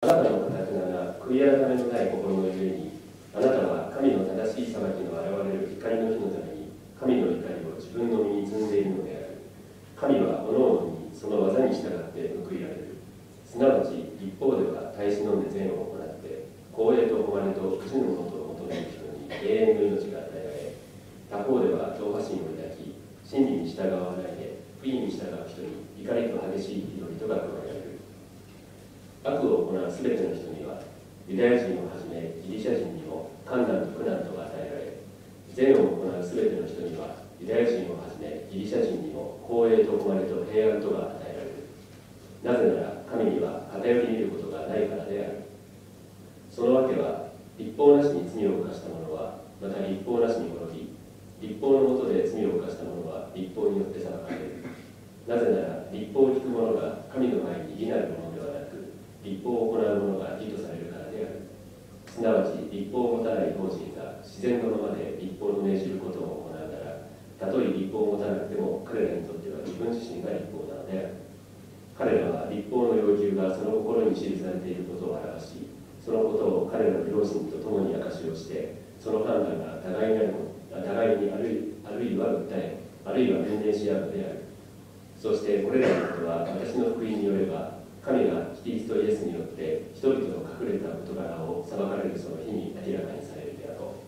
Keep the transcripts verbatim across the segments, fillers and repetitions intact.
あなたの堅くなが悔い改めのない心のゆえに、あなたは神の正しい裁きの現れる怒りの日のために神の怒りを自分の身に積んでいるのである。神は各々にその技に従って報いられる。すなわち一方では耐え忍んで善を行って、光栄と誉れと不知のものとを求める人に永遠の命が与えられ、他方では同派心を抱き、真理に従わないで不義に従う人に怒りと激しい人々が加えられる。悪を行うすべての人には、ユダヤ人をはじめギリシャ人にも困難と苦難とが与えられ、善を行うすべての人には、ユダヤ人をはじめギリシャ人にも光栄と誉れと平安とが与えられる。なぜなら神には偏り見ることがないからである。そのわけは、立法なしに罪を犯した者はまた立法なしに滅び、立法の下で罪を犯した者は立法によって裁かれる。なぜなら立法を聞く者が神の前に義なるものではなく、立法を行う者が義とされるからである。すなわち立法を持たない法人が自然のままで立法の命じることを行うなら、たとえ立法を持たなくても彼らにとっては自分自身が立法なのである。彼らは立法の要求がその心に記されていることを表し、そのことを彼らの両親と共に証しをして、その判断が互いにある互いにあるいあるいは訴え、あるいは弁明し合うのである。そしてこれらのことは私の福音によれば、神がキリストイエスによって人々の隠れた事柄を裁かれるその日に明らかにされるであろ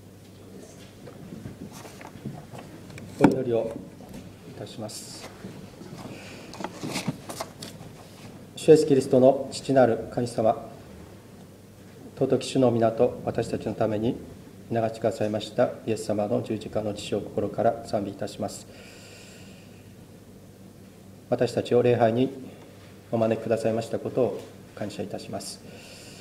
う。お祈りをいたします。主イエスキリストの父なる神様、尊き主の皆と私たちのために流してくださいましたイエス様の十字架の血を心から賛美いたします。私たちを礼拝にお招きくださいましたことを感謝いたします。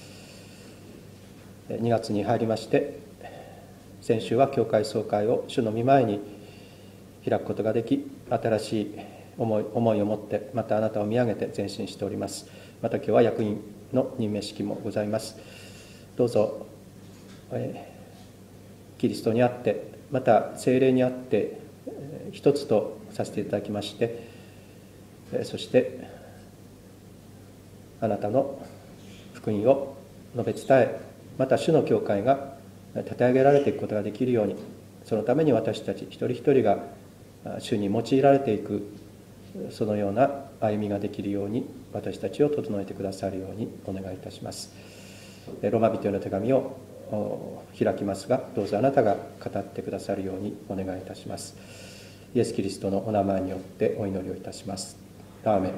にがつに入りまして、先週は教会総会を主の御前に開くことができ、新しい思い、思いを持ってまたあなたを見上げて前進しております。また今日は役員の任命式もございます。どうぞ、えー、キリストにあってまた聖霊にあって一つとさせていただきまして、そしてあなたの福音を述べ伝え、また主の教会が立て上げられていくことができるように、そのために私たち一人一人が主に用いられていく、そのような歩みができるように私たちを整えてくださるようにお願いいたします。ローマ人への手紙を開きますが、どうぞあなたが語ってくださるようにお願いいたします。イエス・キリストのお名前によってお祈りをいたします。アーメン。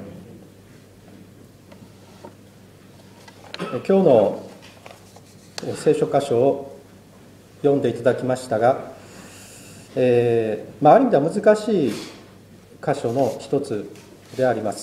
今日の聖書箇所を読んでいただきましたが、えーまあ、ある意味では難しい箇所の一つであります。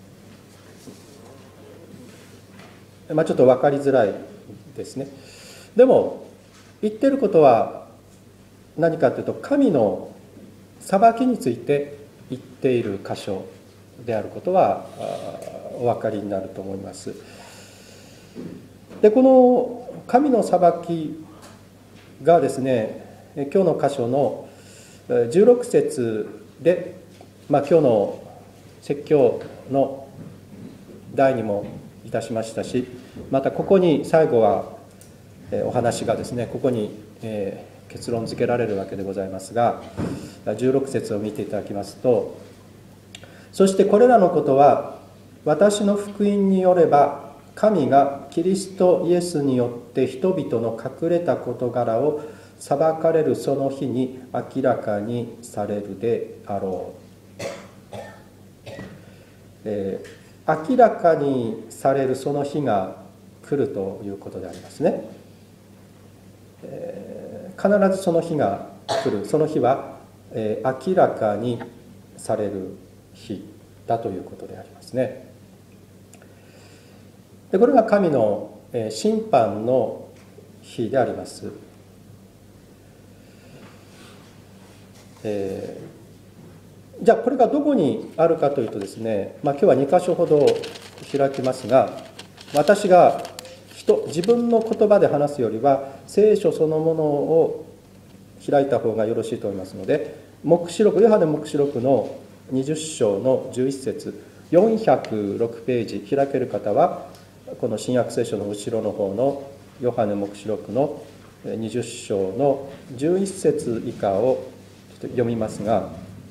まあ、ちょっと分かりづらいですね。でも言ってることは何かというと、神の裁きについて言っている箇所であることはお分かりになると思います。で、この神の裁きがですね、今日の箇所のじゅうろく節で、まあ、今日の説教の題にもいたしましたし、またここに最後はお話がですね、ここに結論付けられるわけでございますが、じゅうろく節を見ていただきますと、そしてこれらのことは私の福音によれば、神がキリストイエスによって人々の隠れた事柄を裁かれるその日に明らかにされるであろう。えー、明らかにされるその日が来るということでありますね。えー、必ずその日が来る。その日は、えー、明らかにされる日だということでありますね。で、これが神の審判の日であります。えー、じゃあこれがどこにあるかというとですね、まあ、今日はに箇所ほど開きますが、私が人自分の言葉で話すよりは聖書そのものを開いた方がよろしいと思いますので、黙示録、ヨハネ黙示録のにじゅっ章のじゅういち節、よんひゃくろくページ開ける方はこの新約聖書の後ろの方のヨハネ黙示録のにじゅっ章のじゅういっ節以下をちょっと読みますが、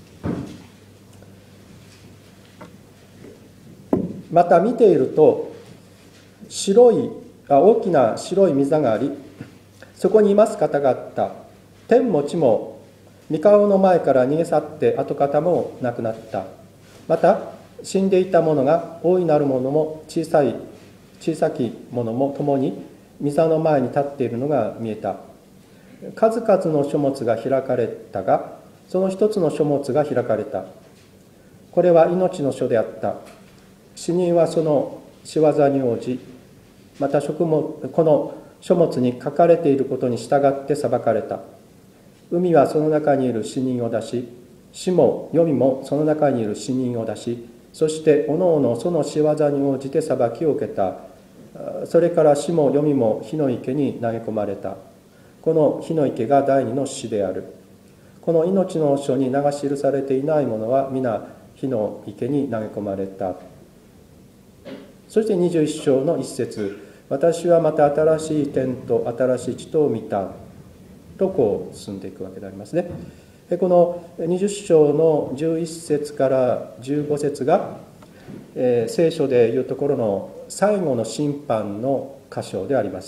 また見ていると白いあ大きな白い御座があり、そこにいます方々、天も地も御顔の前から逃げ去って跡形もなくなった。また死んでいた者が大いなる者も小さい小さき者も共に御座の前に立っているのが見えた。数々の書物が開かれたが、その一つの書物が開かれた。これは命の書であった。死人はその仕業に応じ、また食もこの書物に書かれていることに従って裁かれた。海はその中にいる死人を出し、死も黄泉もその中にいる死人を出し、そしておのおのその仕業に応じて裁きを受けた。それから死も黄泉も火の池に投げ込まれた。この火の池が第二の死である。この命の書に名が記されていない者は皆火の池に投げ込まれた。そしてにじゅういっ章の一節、私はまた新しい天と新しい地とを見たとこう進んでいくわけでありますね。このにじゅっ章のじゅういっ節からじゅうご節が、えー、聖書でいうところの最後の審判の箇所であります。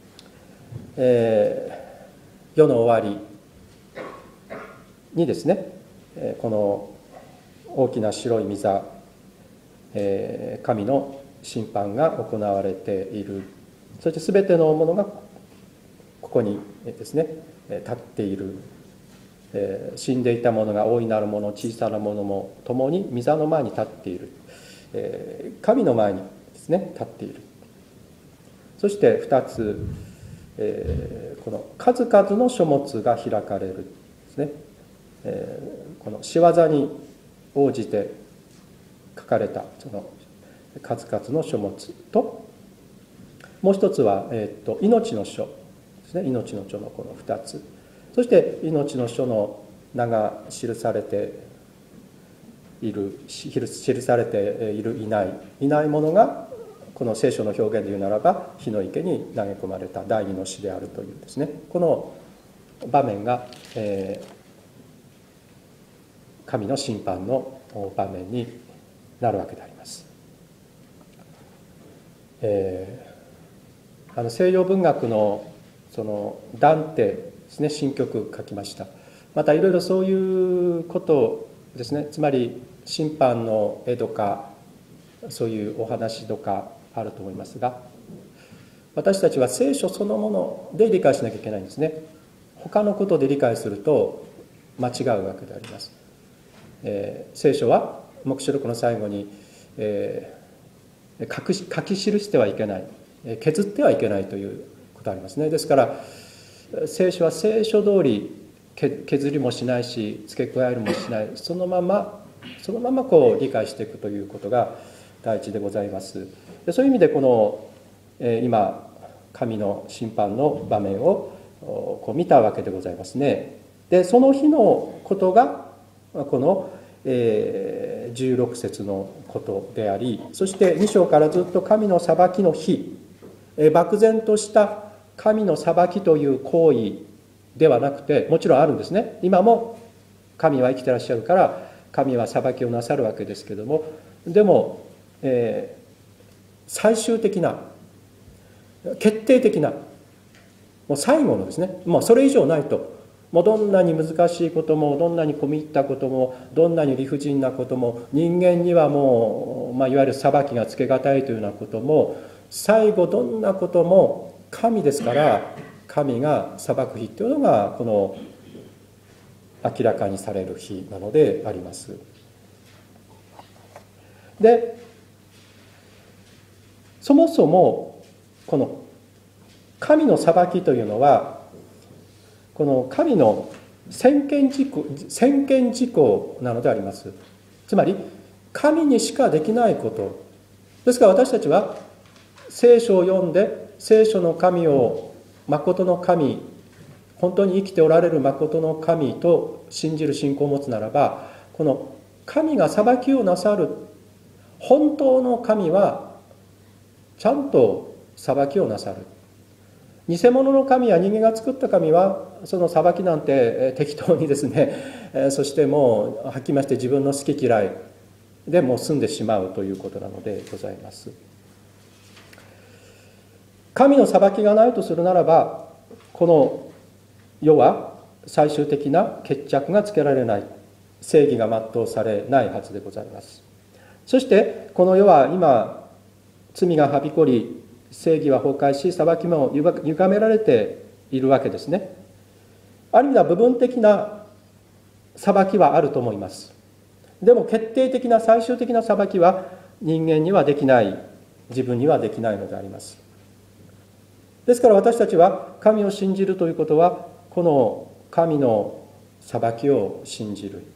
えー、世の終わりにですね、この大きな白い御座、えー、神の審判が行われている。そして全てのものがここにですね立っている。えー、死んでいた者が大いなる者、小さな者も共に御座の前に立っている。えー、神の前にですね立っている。そして二つ、えー、この数々の書物が開かれるですね。えー、この仕業に応じて書かれたその数々の書物と、もう一つは、えー、と命の書ですね。命の書のこの二つ。そして命の書の名が記されている、記されているいないいないものが、この聖書の表現で言うならば火の池に投げ込まれた第二の死であるというですね、この場面が、えー、神の審判の場面になるわけであります。えー、あの西洋文学のそのダンテですね、新曲書きました。またいろいろそういうことですね、つまり審判の絵とかそういうお話とかあると思いますが、私たちは聖書そのもので理解しなきゃいけないんですね。他のことで理解すると間違うわけであります。えー、聖書は黙示録の最後に、えー、書き、書き記してはいけない、削ってはいけないということありますね。ですから聖書は聖書通り削りもしないし付け加えるもしない、そのままそのままこう理解していくということが第一でございます。でそういう意味でこの、えー、今神の審判の場面をこう見たわけでございますね。でその日のことがこの、えー、じゅうろく節のことであり、そしてに章からずっと神の裁きの日、えー、漠然とした神の裁きという行為ではなくて、もちろんあるんですね。今も神は生きてらっしゃるから神は裁きをなさるわけですけども、でも、えー、最終的な決定的なもう最後のですね、もうそれ以上ないと、もうどんなに難しいこともどんなに込み入ったこともどんなに理不尽なことも人間にはもう、まあ、いわゆる裁きがつけがたいというようなことも、最後どんなことも神ですから神が裁く日というのがこの明らかにされる日なのであります。でそもそもこの神の裁きというのはこの神の専権事項、専権事項なのであります。つまり神にしかできないことですから、私たちは聖書を読んで聖書の神を誠の神、本当に生きておられる誠の神と信じる信仰を持つならば、この神が裁きをなさる本当の神はちゃんと裁きをなさる。偽物の神や人間が作った神はその裁きなんて適当にですね、そしてもうはっきりまして自分の好き嫌いでもう済んでしまうということなのでございます。神の裁きがないとするならば、この世は最終的な決着がつけられない、正義が全うされないはずでございます。そしてこの世は今罪がはびこり、正義は崩壊し、裁きも歪められているわけですね。ある意味では部分的な裁きはあると思います。でも決定的な最終的な裁きは人間にはできない、自分にはできないのであります。ですから私たちは神を信じるということは、この神の裁きを信じる。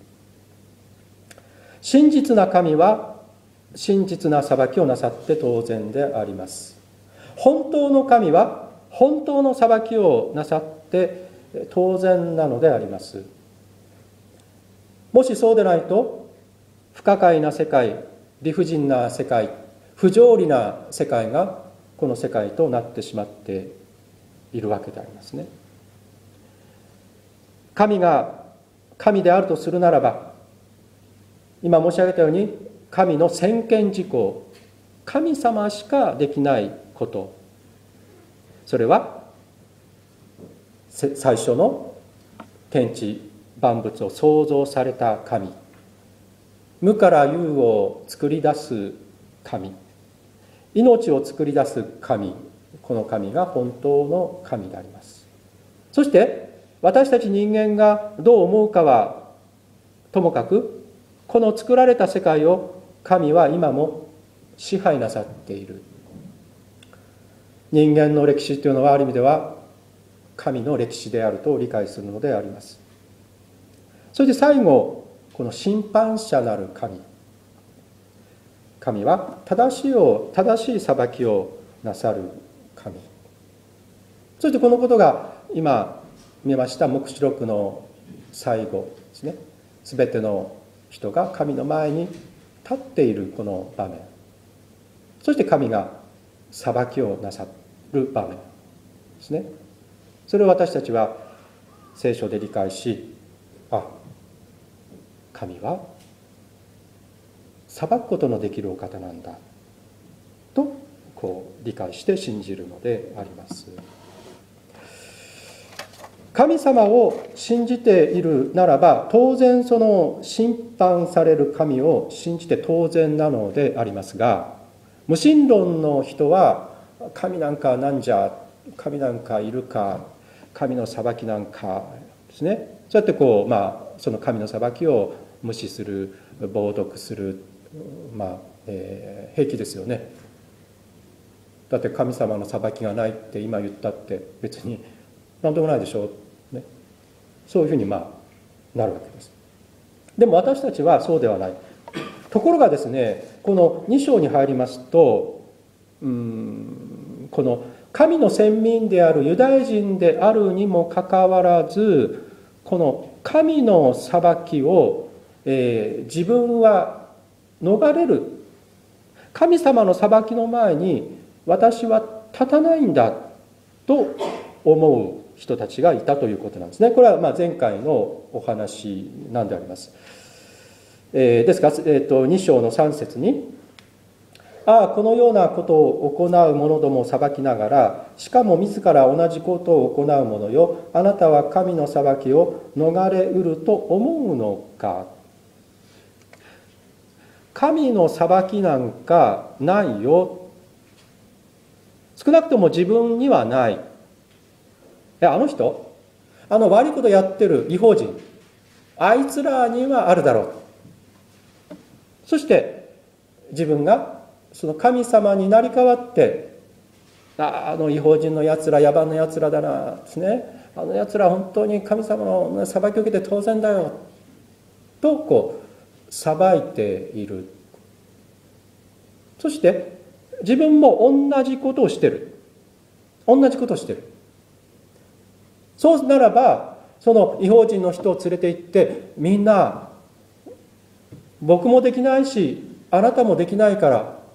真実な神は真実な裁きをなさって当然であります。本当の神は本当の裁きをなさって当然なのであります。もしそうでないと、不可解な世界、理不尽な世界、不条理な世界がこの世界となってしまっているわけでありますね。神が神であるとするならば、今申し上げたように神の専権事項、神様しかできないこと、それは最初の天地万物を創造された神、無から有を作り出す神、命を作り出す神、この神が本当の神であります。そして私たち人間がどう思うかはともかく、この作られた世界を神は今も支配なさっている。人間の歴史というのはある意味では神の歴史であると理解するのであります。そして最後、この審判者なる神、神は正しいを正しい裁きをなさる神。そしてこのことが今見ました黙示録の最後ですね。すべての人が神の前に立っているこの場面、そして神が裁きをなさる場面ですね。それを私たちは聖書で理解し、あ、神は裁くことのできるお方なんだとこう理解して信じるのであります。神様を信じているならば、当然その審判される神を信じて当然なのでありますが、無神論の人は神なんかなんじゃ、神なんかいるか、神の裁きなんかですね、そうやってこう、まあ、その神の裁きを無視する、冒涜する、まあえー、平気ですよね。だって神様の裁きがないって今言ったって別に何でもないでしょう、ね、そういうふうにまあなるわけです。でも私たちはそうではない。ところがですね、このに章に入りますと、うーんこの神の選民であるユダヤ人であるにもかかわらず、この神の裁きを、えー、自分は逃れる、神様の裁きの前に私は立たないんだと思う人たちがいたということなんですね。これはまあ前回のお話なんであります。えー、ですから、えー、とに章のさん節に、ああこのようなことを行う者どもを裁きながら、しかも自ら同じことを行う者よ、あなたは神の裁きを逃れうると思うのか。神の裁きなんかないよ。少なくとも自分にはない。え、あの人、あの悪いことやってる異邦人、あいつらにはあるだろう。そして自分がその神様になり代わって、あ, あの異邦人のやつら野蛮なやつらだなですね、あのやつら本当に神様の裁きを受けて当然だよとこう裁いている。そして自分も同じことをしてる同じことをしてる。そうならばその異邦人の人を連れて行って、みんな僕もできないしあなたもできないから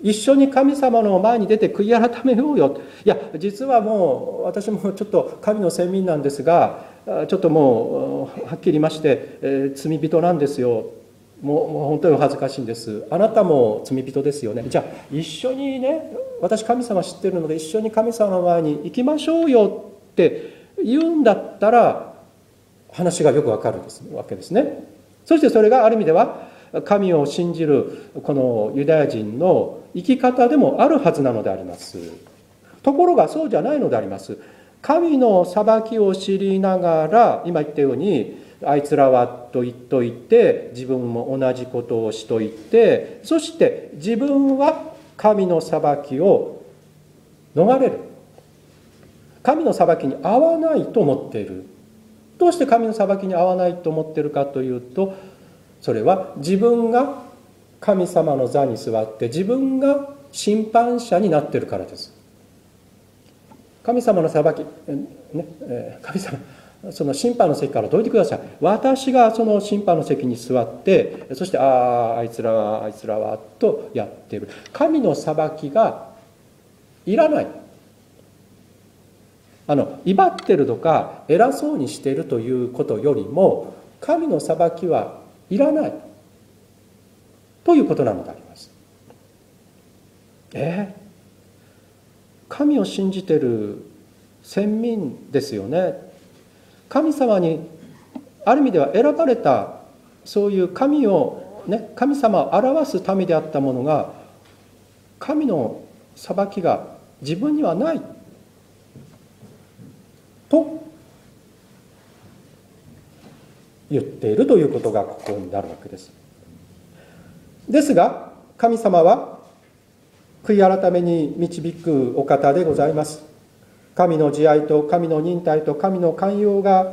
一緒に神様の前に出て悔い改めようよ。いや実はもう私もちょっと神の選民なんですが、ちょっともうはっきり言いまして、えー、罪人なんですよ。もうもう本当にお恥ずかしいんです。あなたも罪人ですよね。じゃあ一緒にね、私神様知ってるので一緒に神様の前に行きましょうよって言うんだったら話がよくわかるわけですね。そしてそれがある意味では神を信じるこのユダヤ人の生き方でもあるはずなのであります。ところがそうじゃないのであります。神の裁きを知りながら、今言ったようにあいつらはと言っといて自分も同じことをしといて、そして自分は神の裁きを逃れる、神の裁きに合わないと思っている。どうして神の裁きに合わないと思っているかというと、それは自分が神様の座に座って自分が審判者になっているからです。神様の裁き、ね、神様その審判の席からどいてください。私がその審判の席に座って、そしてあああいつらはあいつらはとやっている。神の裁きがいらない。あの威張ってるとか偉そうにしているということよりも、神の裁きはいらないということなのであります。えー神を信じている先民ですよね。神様にある意味では選ばれた、そういう神をね、神様を表す民であったものが、神の裁きが自分にはないと言っているということがここになるわけです。ですが神様は悔い改めに導くお方でございます。神の慈愛と神の忍耐と神の寛容が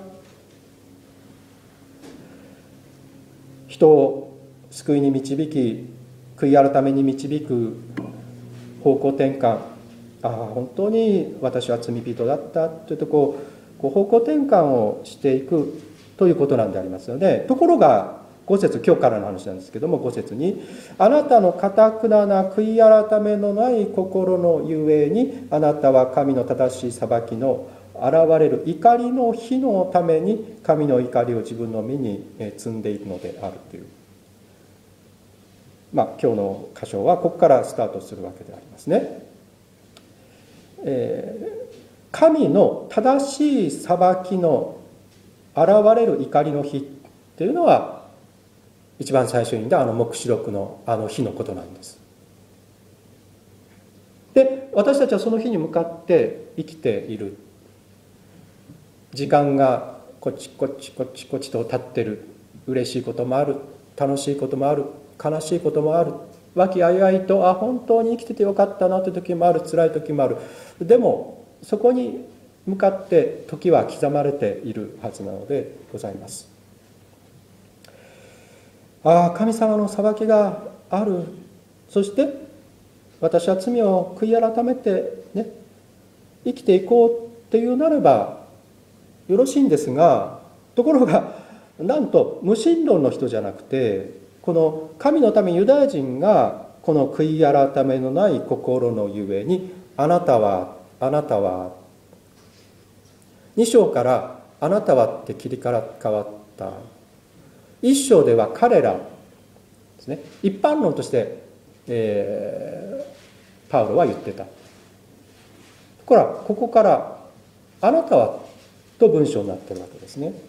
人を救いに導き、悔い改めに導く方向転換、ああ本当に私は罪人だったというとこう、こう方向転換をしていくということなんでありますよね。ところがご節、今日からの話なんですけども、ご節にあなたの堅くなな悔い改めのない心のゆえに、あなたは神の正しい裁きの現れる怒りの日のために神の怒りを自分の身に積んでいるのであるという、まあ今日の箇所はここからスタートするわけでありますね。えー、神の正しい裁きの現れる怒りの日っていうのは、一番最初に言ったあの黙示録のあの日のことなんです。で、私たちはその日に向かって生きている。時間がこっちこっちこっちこっちと経ってる。嬉しいこともある、楽しいこともある、悲しいこともある、和気あいあいとあ本当に生きててよかったなという時もある、辛い時もある。でもそこに向かって時は刻まれているはずなのでございます。ああ神様の裁きがある。そして私は罪を悔い改めてね生きていこうっていうなればよろしいんですが、ところがなんと無神論の人じゃなくて、この神のためユダヤ人がこの悔い改めのない心のゆえに、あなたはあなたはに章からあなたはって切り替わった。一章では彼らですね、一般論として、えー、パウロは言ってた。ほらここからあなたはと文章になっているわけですね。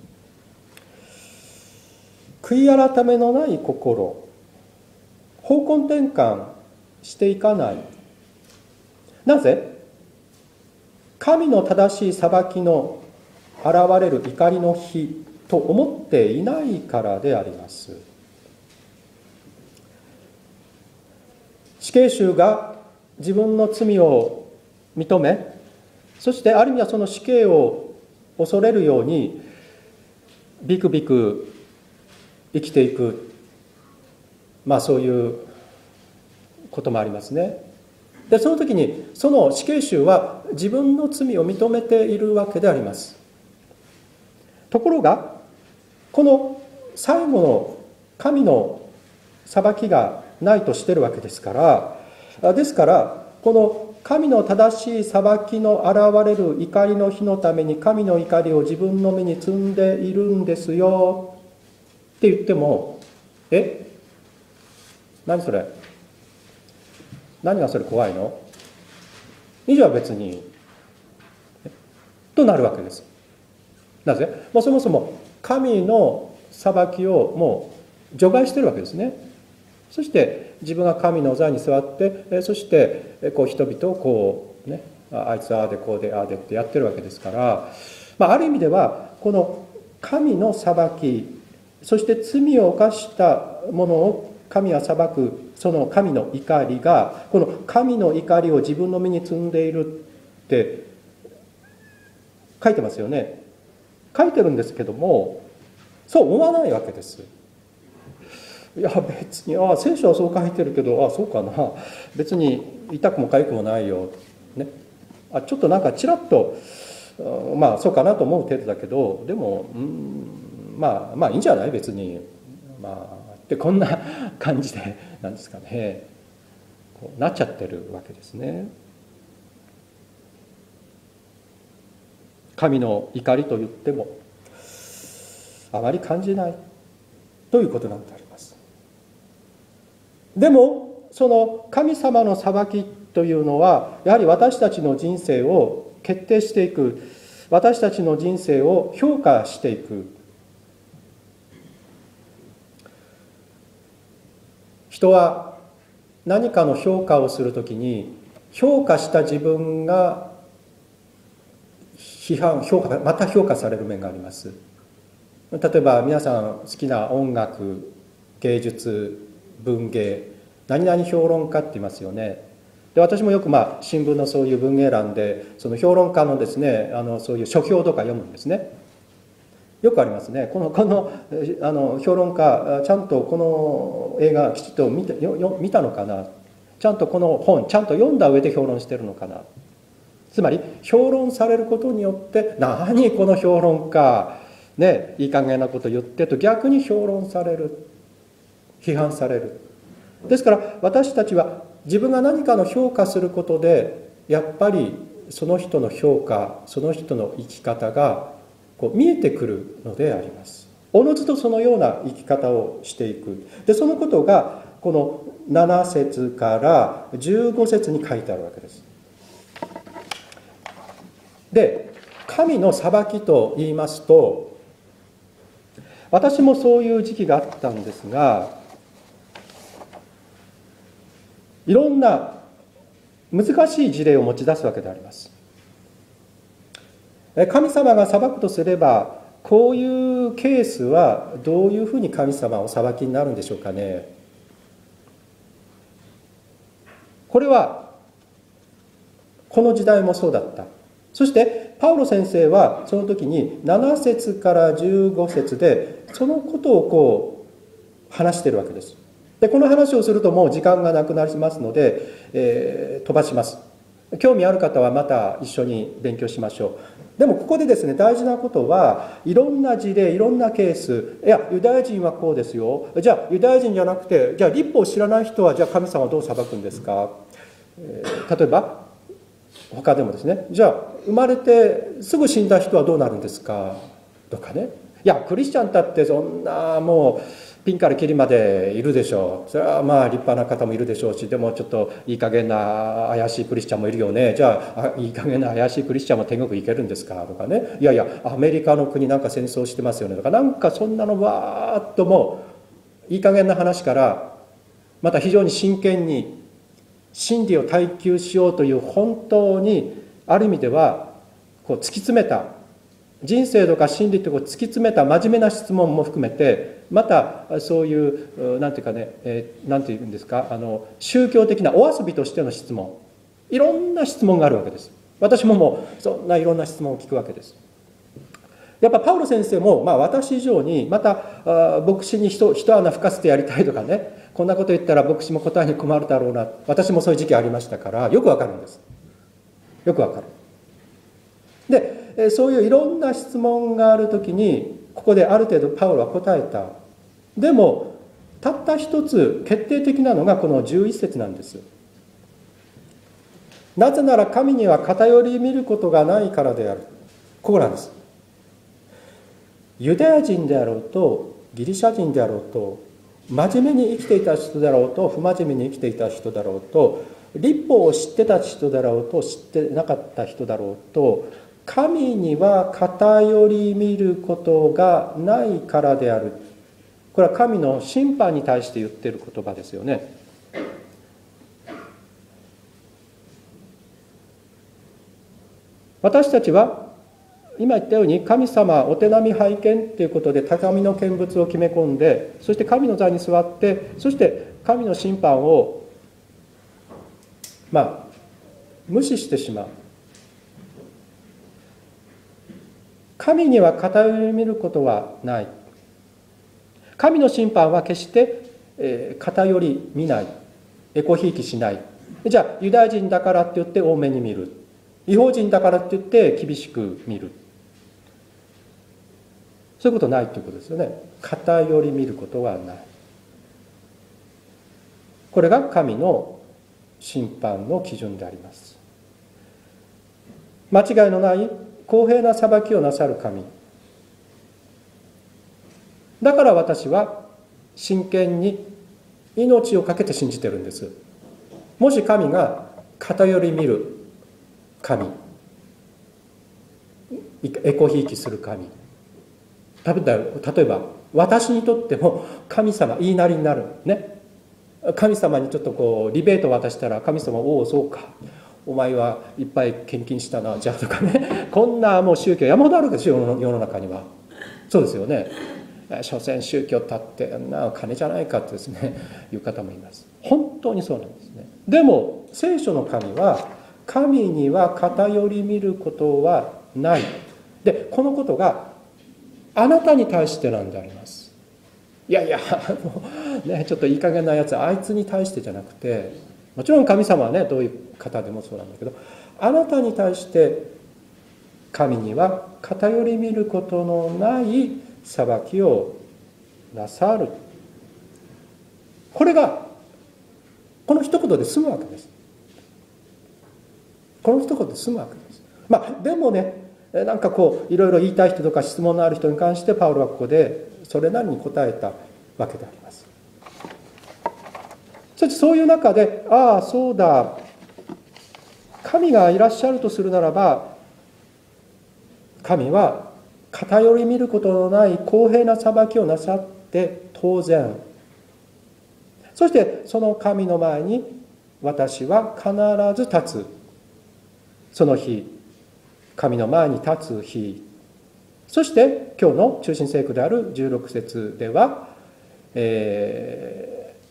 悔い改めのない心、方向転換していかない。なぜ？神の正しい裁きの現れる怒りの日と思っていないからであります。死刑囚が自分の罪を認め、そしてある意味はその死刑を恐れるようにビクビク生きていく、まあそういうこともありますね。でその時にその死刑囚は自分の罪を認めているわけであります。ところがこの最後の神の裁きがないとしているわけですから、 ですからこの神の正しい裁きの現れる怒りの日のために神の怒りを自分の身に積んでいるんですよって言っても、え何それ、何がそれ怖いの、以上は別にとなるわけです。なぜ？もうそもそも神の裁きをもう除外してるわけですね。そして自分が神の座に座って、そしてこう人々をこうね、あいつああでこうでああでってやってるわけですから、まあ、ある意味ではこの神の裁き、そして罪を犯したものを神は裁く、その神の怒りがこの神の怒りを自分の身に積んでいるって書いてますよね。書いてるんですけども、そう思わないわけです。いや別に、ああ聖書はそう書いてるけど、ああそうかな、別に痛くも痒くもないよ、ね、あちょっとなんかちらっとまあそうかなと思う程度だけど、でもうんまあまあいいんじゃない別に、まあってこんな感じでなんですかね、こうなっちゃってるわけですね。神の怒りと言ってもあまり感じないということなんであります。でもその神様の裁きというのはやはり私たちの人生を決定していく、私たちの人生を評価していく。人は何かの評価をするときに評価した自分が批判評価また評価される面があります。例えば皆さん好きな音楽、芸術、文芸、何々評論家って言いますよね。で私もよくまあ新聞のそういう文芸欄でその評論家のですね、あのそういう書評とか読むんですね。よくありますね。このこのあの評論家ちゃんとこの映画きちっと見たよ見たのかな、ちゃんとこの本ちゃんと読んだ上で評論してるのかな。つまり評論されることによって何この評論家ね、いい加減なこと言ってと逆に評論される、批判される。ですから私たちは自分が何かの評価することでやっぱりその人の評価、その人の生き方がこう見えてくるのであります。おのずとそのような生き方をしていく。でそのことがこのなな節からじゅうご節に書いてあるわけです。で神の裁きと言いますと、私もそういう時期があったんですが、いろんな難しい事例を持ち出すわけであります。神様が裁くとすれば、こういうケースはどういうふうに神様を裁きになるんでしょうかね。これはこの時代もそうだった。そしてパウロ先生はその時になな節からじゅうご節でそのことをこう話しているわけです。でこの話をするともう時間がなくなりますので、えー、飛ばします。興味ある方はまた一緒に勉強しましょう。でもここでですね、大事なことはいろんな事例、いろんなケース、いやユダヤ人はこうですよ、じゃあユダヤ人じゃなくて、じゃあ律法を知らない人はじゃあ神様はどう裁くんですか、えー、例えば他でもですね、じゃあ生まれてすぐ死んだ人はどうなるんですかとかね、いやクリスチャンだってそんなもうピンからキリまでいるでしょう、それはまあ立派な方もいるでしょうし、でもちょっといい加減な怪しいクリスチャンもいるよね、じゃあいい加減な怪しいクリスチャンも天国行けるんですかとかね、いやいやアメリカの国なんか戦争してますよねとか、なんかそんなのわーっともういい加減な話からまた非常に真剣に真理を追求しようという本当にある意味ではこう突き詰めた人生とか真理とか突き詰めた真面目な質問も含めて、またそういうなんていうかね、えー、なんていうんですか、あの宗教的なお遊びとしての質問、いろんな質問があるわけです。私ももうそんないろんな質問を聞くわけです。やっぱパウロ先生も、まあ、私以上にまたあ牧師に一一穴吹かせてやりたいとかね、こんなこと言ったら牧師も答えに困るだろうな、私もそういう時期ありましたからよくわかるんです。よくわかる。でそういういろんな質問があるときにここである程度パウロは答えた。でもたった一つ決定的なのがこのじゅういち節なんです。 なぜなら神には偏り見ることがないからである。ここなんです。ユダヤ人であろうとギリシャ人であろうと、真面目に生きていた人だろうと不真面目に生きていた人だろうと、律法を知ってた人だろうと知ってなかった人だろうと、神には偏り見ることがないからである。これは神の審判に対して言っている言葉ですよね。私たちは今言ったように、神様お手並み拝見ということで高みの見物を決め込んで、そして神の座に座って、そして神の審判をまあ無視してしまう。神には偏り見ることはない。神の審判は決して、えー、偏り見ない。エコひいきしない。じゃあユダヤ人だからって言って多めに見る。異邦人だからって言って厳しく見る。そういうことないということですよね。偏り見ることはない。これが神の審判の基準であります。間違いのない公平な裁きをなさる神。だから私は真剣に命を懸けて信じてるんです。もし神が偏り見る神、エコひいきする神、例えば私にとっても神様言いなりになるね。神様にちょっとこうリベート渡したら、神様おおそうか、お前はいっぱい献金したな、じゃあとかね、こんなもう宗教山ほどあるでしょ、世の中には。そうですよね。所詮宗教たってな金じゃないかってですねいう方もいます。本当にそうなんですね。でも聖書の神は、神には偏り見ることはない。でこのことがあなたに対してなんであります。いやいやもう、ね、ちょっといい加減なやつ、あいつに対してじゃなくて、もちろん神様はねどういう方でもそうなんだけど、あなたに対して神には偏り見ることのない裁きをなさる。これがこの一言で済むわけです。この一言で済むわけです。まあでもね、なんかこういろいろ言いたい人とか質問のある人に関してパウロはここでそれなりに答えたわけであります。そしてそういう中で、ああそうだ、神がいらっしゃるとするならば、神は偏り見ることのない公平な裁きをなさって当然。そしてその神の前に私は必ず立つ。その日、神の前に立つ日。そして今日の中心聖句であるじゅうろく節では、え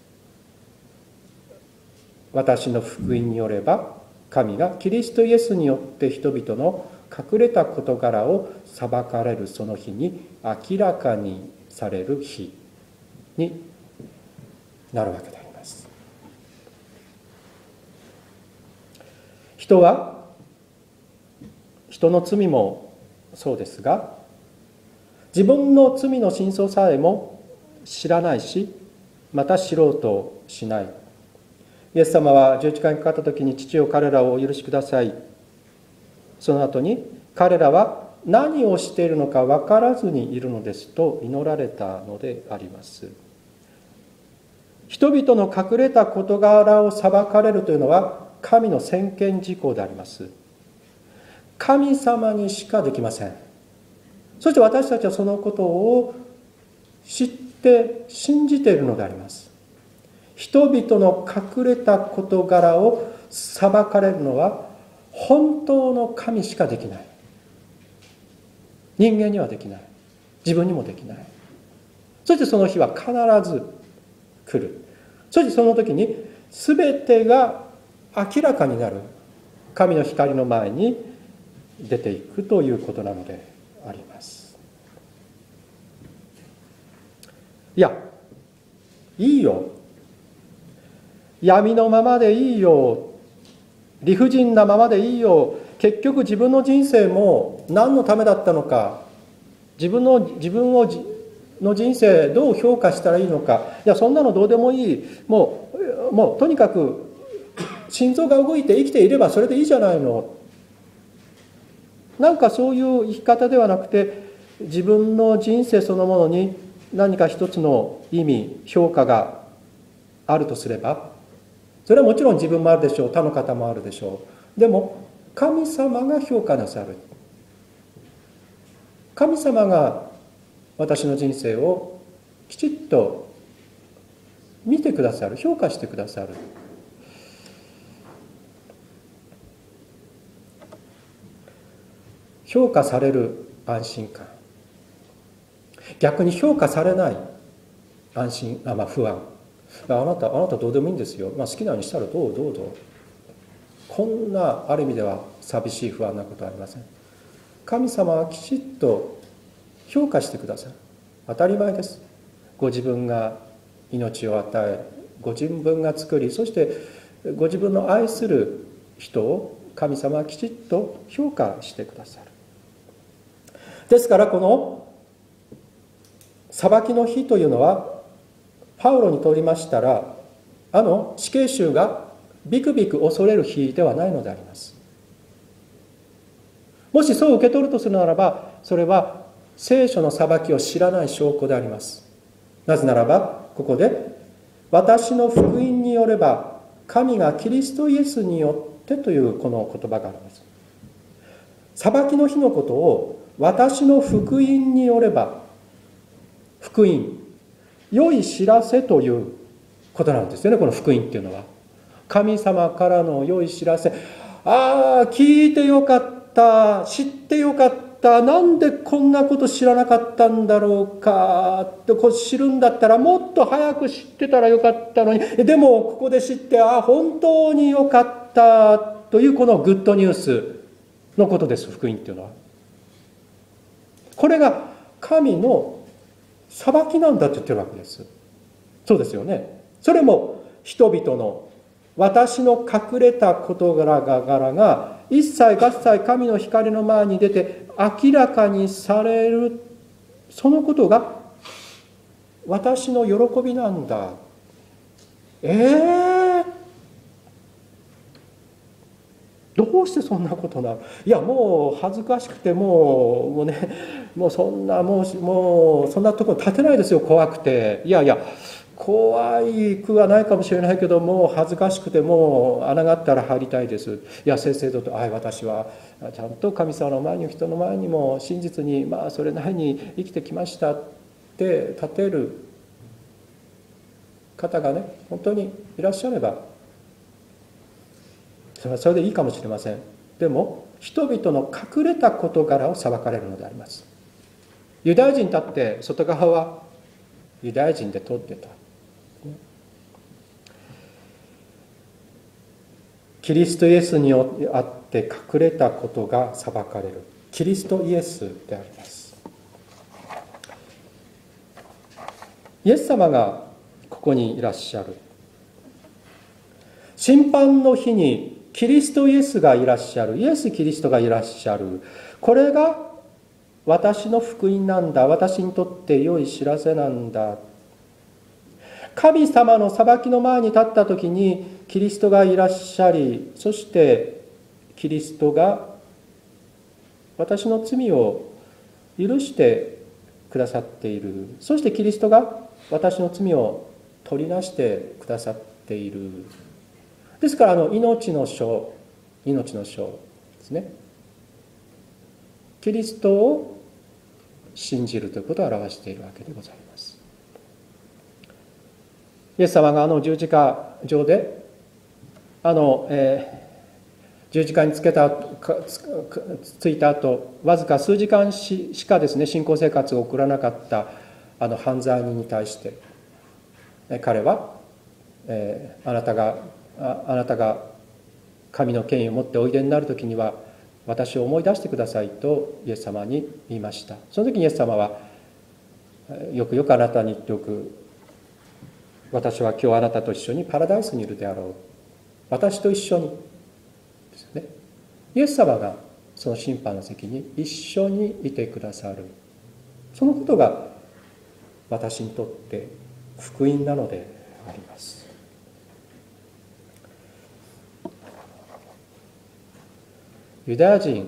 ー、私の福音によれば神がキリストイエスによって人々の隠れた事柄を裁かれるその日に明らかにされる日になるわけであります。人は人の罪もそうですが、自分の罪の真相さえも知らないし、また知ろうとしない。イエス様は十字架にかかった時に、父よ彼らをお許しください。その後に彼らは何をしているのか分からずにいるのですと祈られたのであります。人々の隠れた事柄を裁かれるというのは神の専権事項であります。神様にしかできません。そして私たちはそのことを知って信じているのであります。人々の隠れた事柄を裁かれるのは本当の神しかできない。人間にはできない。自分にもできない。そしてその日は必ず来る。そしてその時に全てが明らかになる。神の光の前に出ていくということなのであります。いや、いいよ。闇のままでいいよ。理不尽なままでいいよ。結局自分の人生も何のためだったのか、自分の自分をの人生どう評価したらいいのか、いやそんなのどうでもいい。もうもうとにかく心臓が動いて生きていればそれでいいじゃないの。なんかそういう生き方ではなくて、自分の人生そのものに何か一つの意味、評価があるとすれば、それはもちろん自分もあるでしょう、他の方もあるでしょう。でも神様が評価なさる。神様が私の人生をきちっと見てくださる、評価してくださる。評価される安心感、逆に評価されない安心、あ、まあ、不安。あなた、あなたどうでもいいんですよ、まあ、好きなようにしたらどうどうぞ。こんなある意味では寂しい不安なことはありません。神様はきちっと評価してくださる。当たり前です。ご自分が命を与え、ご自分が作り、そしてご自分の愛する人を神様はきちっと評価してくださる。ですからこの裁きの日というのは、パウロにとりましたら、あの死刑囚がビクビク恐れる日ではないのであります。もしそう受け取るとするならば、それは聖書の裁きを知らない証拠であります。なぜならば、ここで私の福音によれば神がキリストイエスによってというこの言葉があります。裁きの日のことを私の福音によれば、福音、良い知らせということなんですよね。この福音っていうのは神様からの良い知らせ。ああ、聞いてよかった、知ってよかった、なんでこんなこと知らなかったんだろうかってこう知るんだったらもっと早く知ってたらよかったのに、でもここで知って、ああ本当によかったというこのグッドニュースのことです。福音っていうのはこれが神の裁きなんだって言ってるわけです。そうですよね。それも人々の私の隠れた事柄が一切合切神の光の前に出て明らかにされる、そのことが私の喜びなんだ。えー、どうしてそんなことなの。いやもう恥ずかしくてもうもうねもうそんなもうもうそんなところ立てないですよ、怖くて。いやいや怖い句はないかもしれないけどもう恥ずかしくてもう穴があったら入りたいです。いや正々堂々と、あい私はちゃんと神様の前に人の前にも真実にまあそれなりに生きてきましたって立てる方がね本当にいらっしゃればそれはそれでいいかもしれません。でも人々の隠れた事柄を裁かれるのであります。ユダヤ人だって外側はユダヤ人で通ってた。キリストイエスによって隠れたことが裁かれる。キリストイエスであります。イエス様がここにいらっしゃる。審判の日にキリストイエスがいらっしゃる。イエス・キリストがいらっしゃる。これが私の福音なんだ。私にとって良い知らせなんだ。神様の裁きの前に立った時にキリストがいらっしゃり、そしてキリストが私の罪を許してくださっている。そしてキリストが私の罪を取りなしてくださっている。ですからあの命の書、命の書ですね。キリストを信じるということを表しているわけでございます。イエス様があの十字架上であの、えー、十字架につけたついた後わずか数時間しかですね信仰生活を送らなかったあの犯罪人に対して彼は、えー、あなたがあ, あなたが神の権威を持っておいでになるときには私を思い出してくださいとイエス様に言いました。その時にイエス様はよくよくあなたに言っておく、私は今日あなたと一緒にパラダイスにいるであろう、私と一緒にですよね。イエス様がその審判の席に一緒にいてくださる、そのことが私にとって福音なのであります。 ユダヤ人、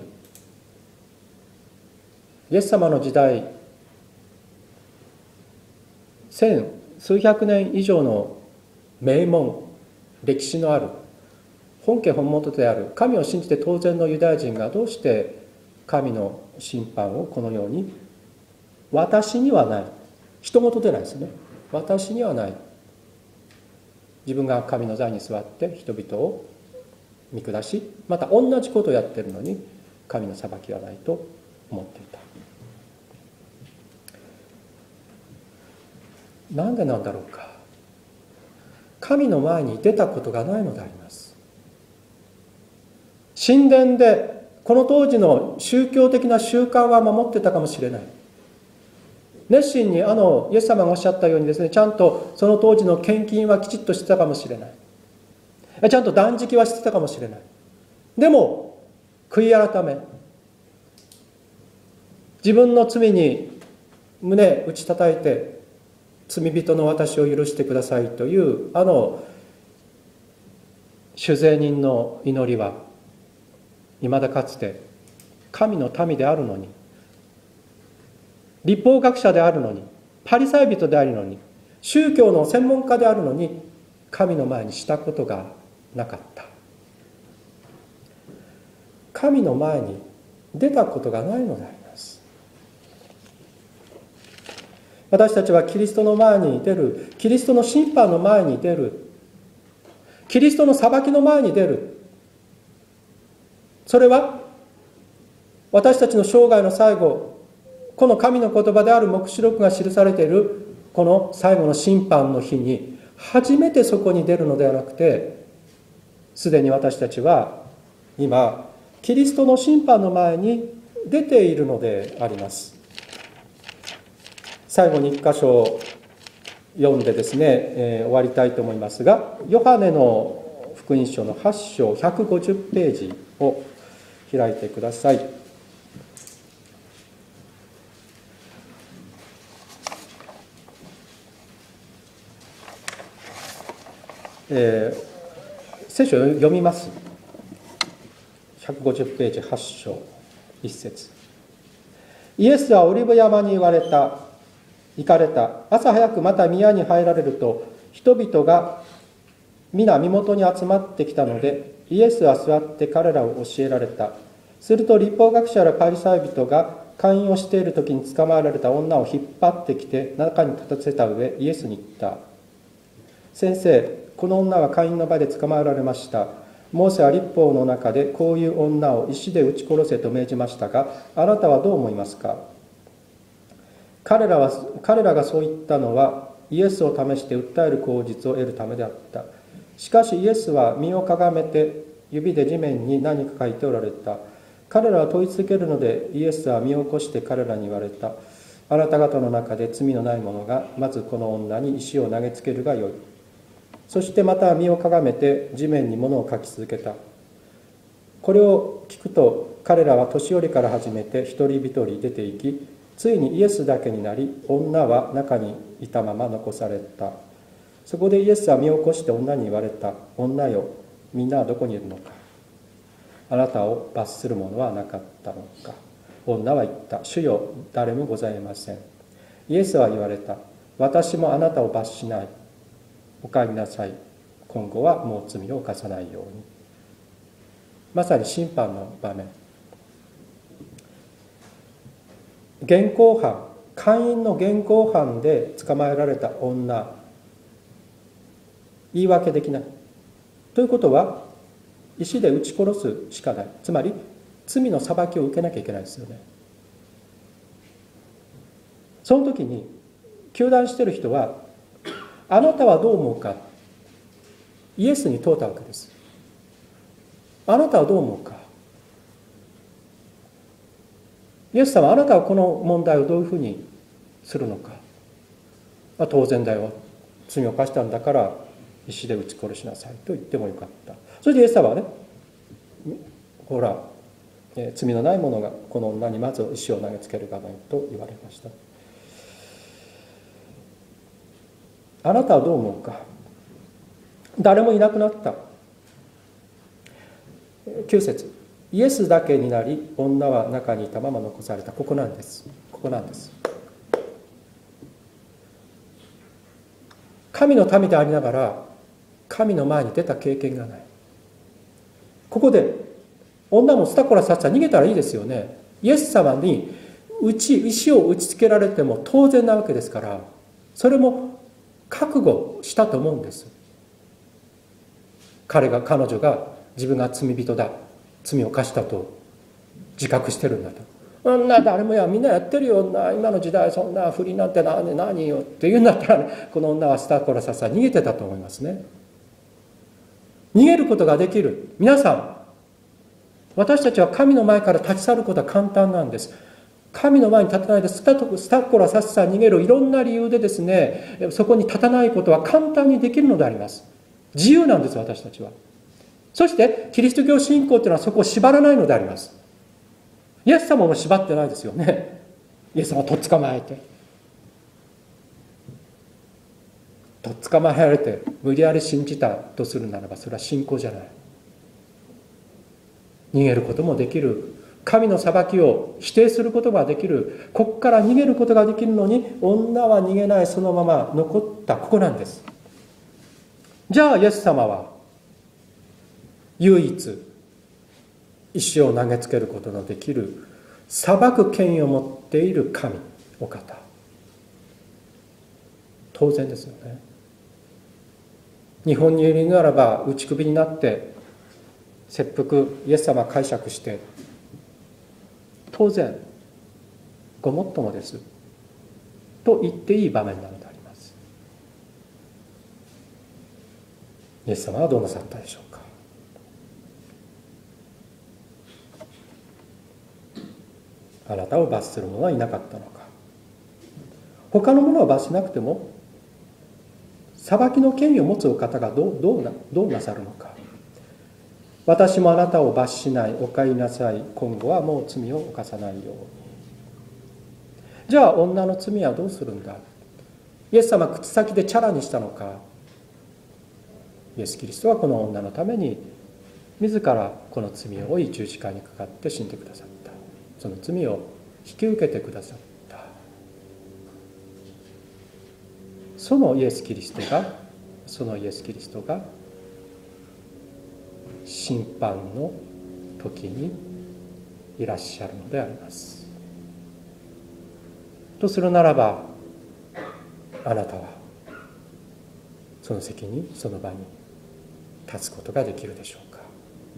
イエス様の時代、千数百年以上の名門、歴史のある本家本元である神を信じて当然のユダヤ人がどうして神の審判をこのように、私にはない、人事でないですね、私にはない、自分が神の座に座って人々を見下し、また同じことをやってるのに神の裁きはないと思っていた。なんでなんだろうか。神の前に出たことがないのであります。神殿でこの当時の宗教的な習慣は守ってたかもしれない。熱心にあのイエス様がおっしゃったようにですね、ちゃんとその当時の献金はきちっとしてたかもしれない。ちゃんと断食はしてたかもしれない。でも悔い改め、自分の罪に胸打ち叩いて、罪人の私を許してくださいというあの主税人の祈りは、いまだかつて神の民であるのに、律法学者であるのに、パリサイ人であるのに、宗教の専門家であるのに、神の前にしたことがなかった。神の前に出たことがないのであります。私たちはキリストの前に出る、キリストの審判の前に出る、キリストの裁きの前に出る。それは私たちの生涯の最後、この神の言葉である黙示録が記されているこの最後の審判の日に初めてそこに出るのではなくて、すでに私たちは今キリストの審判の前に出ているのであります。最後に一箇所読んでですね、えー、終わりたいと思いますが、ヨハネの福音書のはち章ひゃくごじゅうページを開いてください。えー、聖書を読みます。ひゃくごじゅうページはち章いっ節。イエスはオリブ山に言われた。行かれた。朝早くまた宮に入られると、人々が皆身元に集まってきたので、イエスは座って彼らを教えられた。すると律法学者やパリサイ人が勧誘をしている時に捕まえられた女を引っ張ってきて中に立たせた上、イエスに言った。先生、この女は勧誘の場で捕まえられました。モーセは律法の中でこういう女を石で撃ち殺せと命じましたが、あなたはどう思いますか。彼らは、彼らがそう言ったのは、イエスを試して訴える口実を得るためであった。しかしイエスは身をかがめて指で地面に何か書いておられた。彼らは問い続けるので、イエスは身を起こして彼らに言われた。あなた方の中で罪のない者がまずこの女に石を投げつけるがよい。そしてまた身をかがめて地面に物を書き続けた。これを聞くと彼らは年寄りから始めて一人一人出て行き、ついにイエスだけになり、女は中にいたまま残された。そこでイエスは身を起こして女に言われた。女よ、みんなはどこにいるのか。あなたを罰するものはなかったのか。女は言った。主よ、誰もございません。イエスは言われた。私もあなたを罰しない。お帰りなさい。今後はもう罪を犯さないように。まさに審判の場面。現行犯、姦淫の現行犯で捕まえられた女、言い訳できない。ということは、石で撃ち殺すしかない。つまり、罪の裁きを受けなきゃいけないですよね。その時に、糾弾している人は、あなたはどう思うか。イエスに問うたわけです。あなたはどう思うか。イエス様はあなたはこの問題をどういうふうにするのか。まあ、当然だよ。罪を犯したんだから石で撃ち殺しなさいと言ってもよかった。それでイエス様はね、ほら、えー、罪のない者がこの女にまず石を投げつけるがないと言われました。あなたはどう思うか。誰もいなくなった。きゅう節。 イエスだけになり、女は中にいたまま残された。ここなんです。ここなんです。神の民でありながら、神の前に出た経験がない。ここで、女もスタコラさっさ逃げたらいいですよね。イエス様に打ち石を打ちつけられても当然なわけですから、それも覚悟したと思うんです。彼が彼女が自分が罪人だ、罪を犯したと自覚してるんだと。そんな誰もやみんなやってるよ、女今の時代そんな不倫なんて何何よって言うんだったら、ね、この女はスタコラさっさ逃げてたと思いますね。逃げることができる。皆さん、私たちは神の前から立ち去ることは簡単なんです。神の前に立たないでスタスタコラさっさ逃げるいろんな理由でですね、そこに立たないことは簡単にできるのであります。自由なんです、私たちは。そしてキリスト教信仰というのはそこを縛らないのであります。イエス様も縛ってないですよね。イエス様をとっ捕まえてとっ捕まえられて無理やり信じたとするならば、それは信仰じゃない。逃げることもできる。神の裁きを否定することができる。ここから逃げることができるのに、女は逃げない、そのまま残った。ここなんです。じゃあイエス様は唯一石を投げつけることのできる裁く権威を持っている神お方。当然ですよね。日本にいるならば打ち首になって切腹、イエス様解釈して当然ごもっともですと言っていい場面なのであります。イエス様はどうなさったでしょうか。あなたを罰する者はいなかったのか。他の者は罰しなくても裁きの権威を持つお方がどう、どうな、どうなさるのか。私もあなたを罰しない、お帰りなさい、今後はもう罪を犯さないように。じゃあ女の罪はどうするんだ。イエス様は口先でチャラにしたのか。イエス・キリストはこの女のために自らこの罪を負い十字架にかかって死んでくださった。その罪を引き受けてくださった。そのイエス・キリストがそのイエス・キリストが審判の時にいらっしゃるのであります。とするならば、あなたはその席に、その場に立つことができるでしょうか。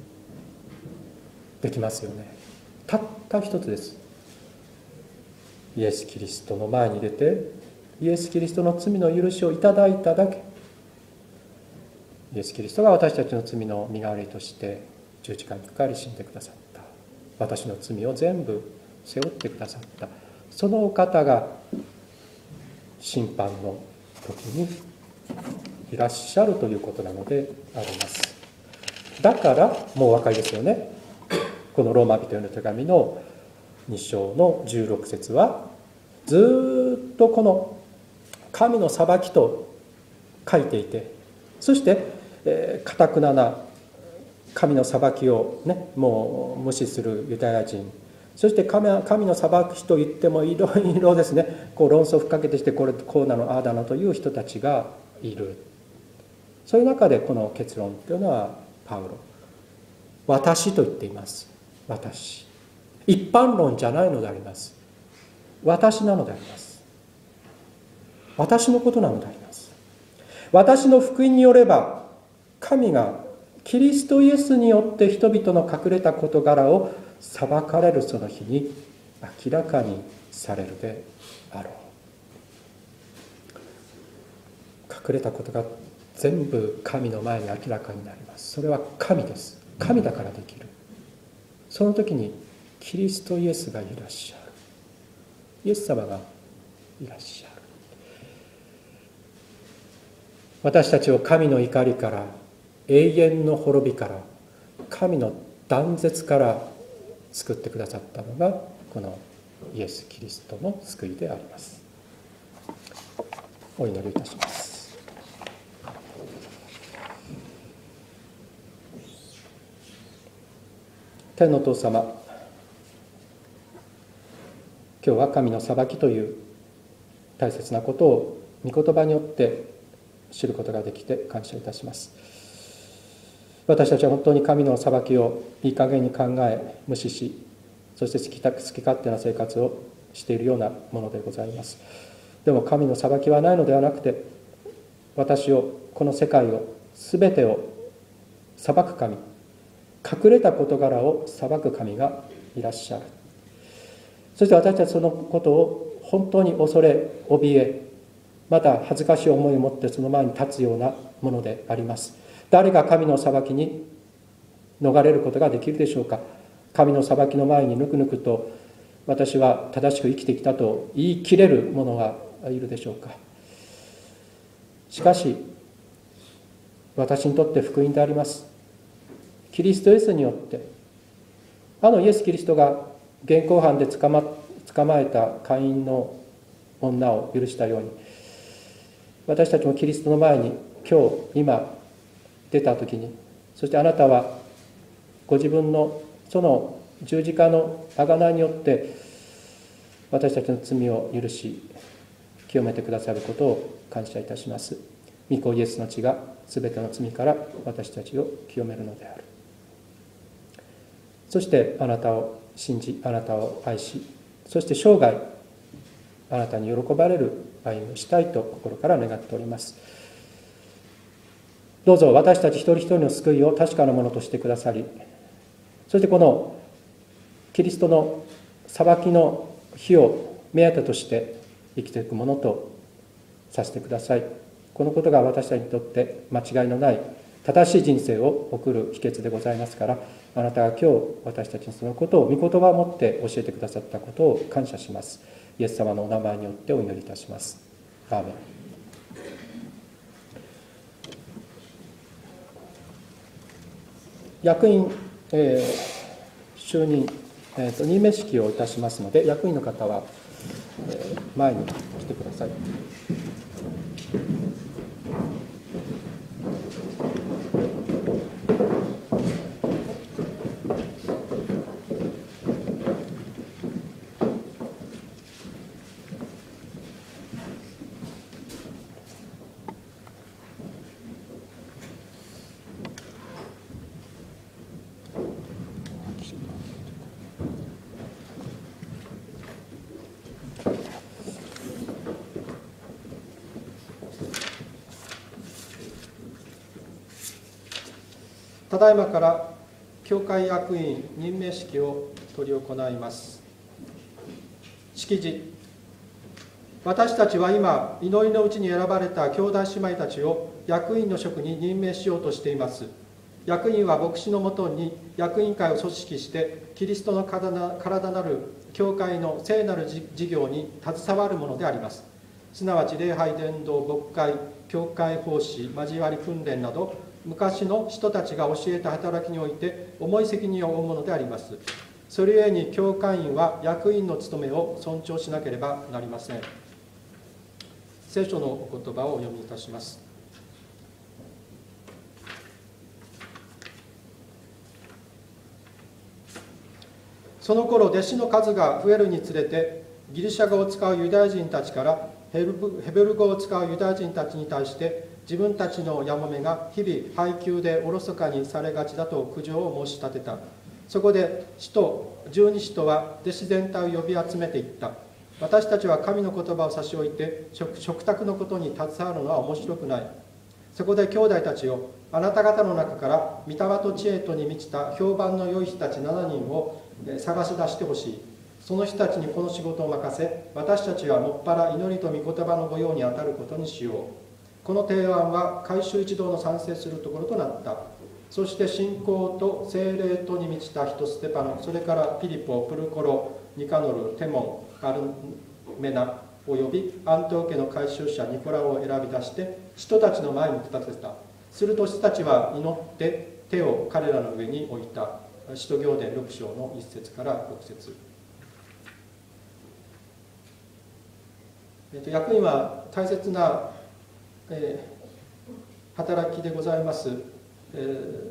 できますよね。たった一つです。イエス・キリストの前に出て、イエス・キリストの罪の許しをいただいただけ。イエス・キリストが私たちの罪の身代わりとして十字架にかかり死んでくださった。私の罪を全部背負ってくださった。そのお方が審判の時にいらっしゃるということなのであります。だからもうお分かりですよね。このローマ人への手紙のに章のじゅうろく節はずっとこの神の裁きと書いていて、そしてかたくなな神の裁きを、ね、もう無視するユダヤ人、そして神の裁きと言ってもいろいろですね、こう論争をふっかけてして、これこうなのああだのという人たちがいる。そういう中でこの結論というのはパウロ、私と言っています。私、一般論じゃないのであります。私なのであります。私のことなのであります。私の福音によれば、神がキリストイエスによって人々の隠れた事柄を裁かれるその日に明らかにされるであろう。隠れたことが全部神の前に明らかになります。それは神です。神だからできる。その時にキリストイエスがいらっしゃる。イエス様がいらっしゃる。私たちを神の怒りから、永遠の滅びから、神の断絶から救ってくださったのがこのイエス・キリストの救いであります。お祈りいたします。 天のお父様、今日は神の裁きという大切なことを御言葉によって知ることができて感謝いたします。私たちは本当に神の裁きをいい加減に考え無視し、そして好き好き勝手な生活をしているようなものでございます。でも神の裁きはないのではなくて、私を、この世界を、全てを裁く神、隠れた事柄を裁く神がいらっしゃる。そして私たちはそのことを本当に恐れ怯え、また恥ずかしい思いを持ってその前に立つようなものであります。誰が神の裁きに逃れることができるでしょうか。神の裁きの前にぬくぬくと私は正しく生きてきたと言い切れる者がいるでしょうか。しかし私にとって福音であります。キリストイエスによって、あのイエス・キリストが現行犯で捕ま、捕まえた会員の女を許したように、私たちもキリストの前に今日今出た時に、そしてあなたはご自分のその十字架の贖いによって私たちの罪を許し清めてくださることを感謝いたします。御子イエスの血がすべての罪から私たちを清めるのである。そしてあなたを信じ、あなたを愛し、そして生涯あなたに喜ばれる歩みをしたいと心から願っております。どうぞ私たち一人一人の救いを確かなものとしてくださり、そしてこのキリストの裁きの日を目当てとして生きていくものとさせてください。このことが私たちにとって間違いのない正しい人生を送る秘訣でございますから、あなたが今日私たちにそのことを御言葉を持って教えてくださったことを感謝します。イエス様のお名前によってお祈りいたします。アーメン。役員、えー、就任、えーと、任命式をいたしますので、役員の方は、えー、前に来てください。ただいまから教会役員任命式を執り行います。式辞。私たちは今、祈りのうちに選ばれた兄弟姉妹たちを役員の職に任命しようとしています。役員は牧師のもとに役員会を組織して、キリストの体なる教会の聖なる事業に携わるものであります。すなわち礼拝伝道、牧会、教会奉仕、交わり訓練など、昔の人たちが教えた働きにおいて重い責任を負うものであります。それゆえに教会員は役員の務めを尊重しなければなりません。聖書のお言葉をお読みいたします。その頃弟子の数が増えるにつれて、ギリシャ語を使うユダヤ人たちからヘブル語を使うユダヤ人たちに対して自分たちのやもめが日々配給でおろそかにされがちだと苦情を申し立てた。そこで使徒十二使徒は弟子全体を呼び集めていった。私たちは神の言葉を差し置いて 食, 食卓のことに携わるのは面白くない。そこで兄弟たちをあなた方の中から御霊と知恵とに満ちた評判の良い人たちしちにんを探し出してほしい。その人たちにこの仕事を任せ、私たちはもっぱら祈りと御言葉の御用に当たることにしよう。この提案は改宗一同の賛成するところとなった。そして信仰と聖霊とに満ちた人ステパノ、それからピリポ、プルコロ、ニカノル、テモン、アルメナおよびアンテオ家の改宗者ニコラを選び出して人たちの前に立たせた。すると人たちは祈って手を彼らの上に置いた。使徒行伝ろく章のいち節からろく節。えっと、役員は大切な、えー、働きでございます。えー、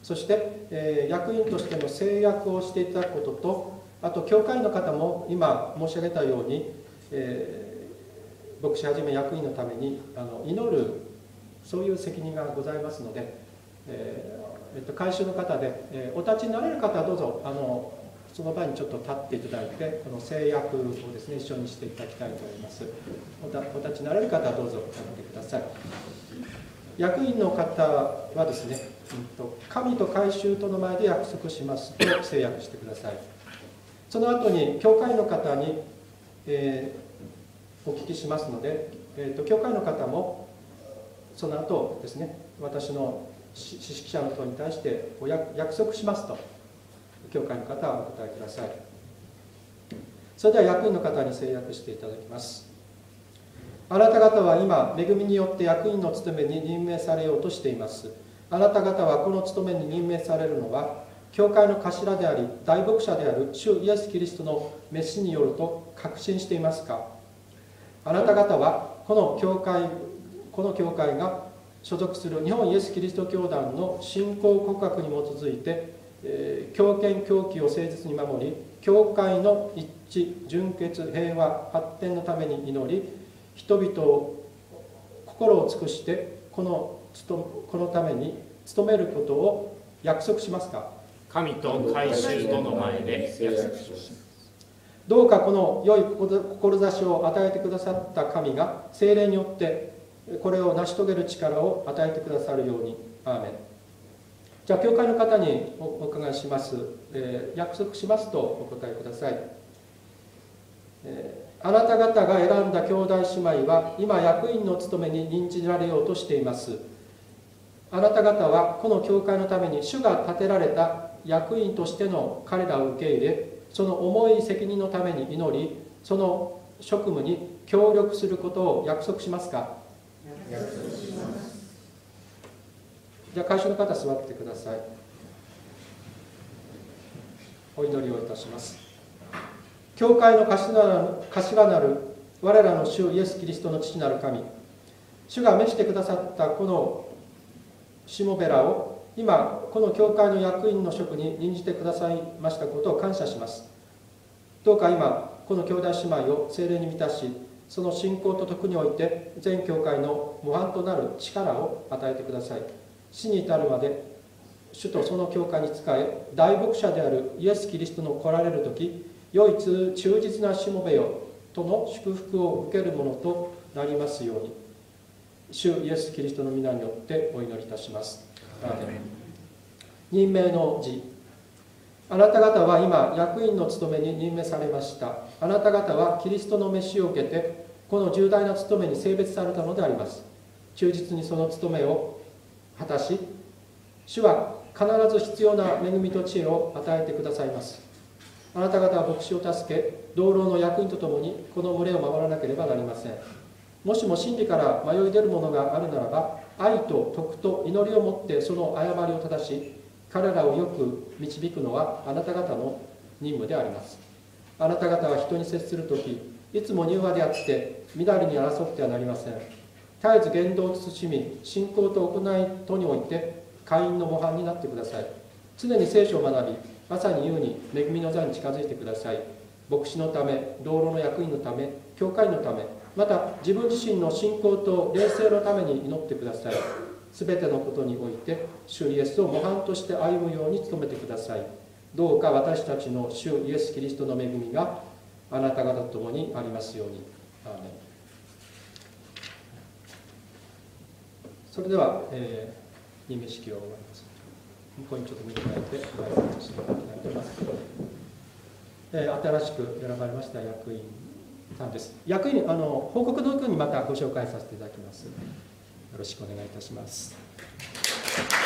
そして、えー、役員としての制約をしていただくことと、あと教会の方も今申し上げたように、えー、牧師はじめ役員のためにあの祈る、そういう責任がございますので、えーえっと、改宗の方で、えー、お立ちになれる方はどうぞあのその場にちょっと立っていただいて、この制約をですね、一緒にしていただきたいと思います。おたお立ちになれる方はどうぞ立ってください。役員の方はですね、神と改宗との前で約束しますと制約してください。その後に教会の方に、えー、お聞きしますので、えーと、教会の方もその後ですね、私の知識者の人に対してお約束しますと教会の方はお答えください。それでは役員の方に制約していただきます。あなた方は今、恵みによって役員の務めに任命されようとしています。あなた方はこの務めに任命されるのは、教会の頭であり、大牧者である主イエス・キリストの召しによると確信していますか。あなた方はこの教会、この教会が所属する日本イエス・キリスト教団の信仰告白に基づいて、えー、教献教義を誠実に守り、教会の一致、純潔、平和、発展のために祈り、人々を心を尽くしてこのこのために努めることを約束しますか。 神と改宗との前で約束します。 どうかこの良い志を与えてくださった神が聖霊によってこれを成し遂げる力を与えてくださるように。アーメン。じゃあ教会の方にお伺いします、えー、約束しますとお答えください。えーあなた方が選んだ兄弟姉妹は今役員の務めに任じられようとしています。あなた方はこの教会のために主が立てられた役員としての彼らを受け入れ、その重い責任のために祈り、その職務に協力することを約束しますか。 約束します。 じゃあ会社の方座ってください。お祈りをいたします。教会の頭なる、頭なる我らの主イエス・キリストの父なる神、主が召してくださったこのしもべらを今この教会の役員の職に任じてくださいましたことを感謝します。どうか今この兄弟姉妹を聖霊に満たし、その信仰と徳において全教会の模範となる力を与えてください。死に至るまで主とその教会に仕え、大牧者であるイエス・キリストの来られる時、良い忠実なしもべよとの祝福を受けるものとなりますように、主イエス・キリストの皆によってお祈りいたします。アーメン。任命の辞。あなた方は今役員の務めに任命されました。あなた方はキリストの召しを受けてこの重大な務めに性別されたのであります。忠実にその務めを果たし、主は必ず必要な恵みと知恵を与えてくださいます。あなた方は牧師を助け、同僚の役員とともにこの群れを守らなければなりません。もしも真理から迷い出るものがあるならば、愛と徳と祈りをもってその誤りを正し、彼らをよく導くのはあなた方の任務であります。あなた方は人に接するとき、いつも柔和であって乱れに争ってはなりません。絶えず言動を慎み、信仰と行いとにおいて会員の模範になってください。常に聖書を学び、朝に言うに恵みの座に近づいてください。牧師のため、同僚の役員のため、教会のため、また自分自身の信仰と霊性のために祈ってください。すべてのことにおいて主イエスを模範として歩むように努めてください。どうか私たちの主イエス・キリストの恵みがあなた方と共にありますように。アーメン。それでは、えー、任命式を終わります。向こうにちょっと見ていただいてご挨拶していただきたいと思います。えー、新しく選ばれました役員さんです。役員、あの報告の時にまたご紹介させていただきます。よろしくお願いいたします。